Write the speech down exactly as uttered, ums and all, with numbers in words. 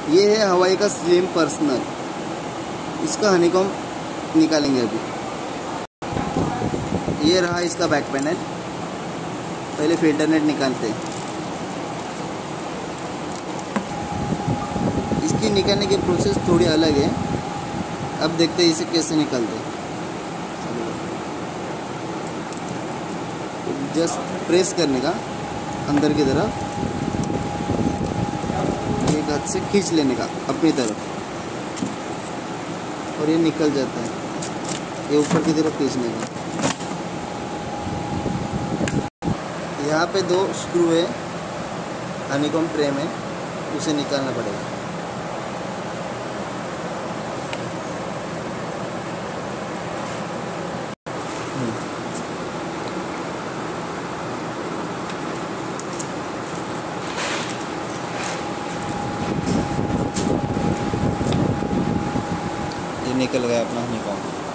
ये है हवाई का स्लिम पर्सनल, इसका हनीकॉम निकालेंगे अभी। ये रहा इसका बैक पैनल। पहले फिल्टर नेट निकालते हैं। इसकी निकालने की प्रोसेस थोड़ी अलग है। अब देखते हैं इसे कैसे निकालते हैं। जस्ट प्रेस करने का अंदर की तरफ, एक हाथ से खींच लेने का अपनी तरफ, और ये निकल जाता है। ये ऊपर की तरफ खींचने का। यहाँ पे दो स्क्रू है हनीकॉम ट्रे में, उसे निकालना पड़ेगा। ये निकल गया अपना हनीकॉम।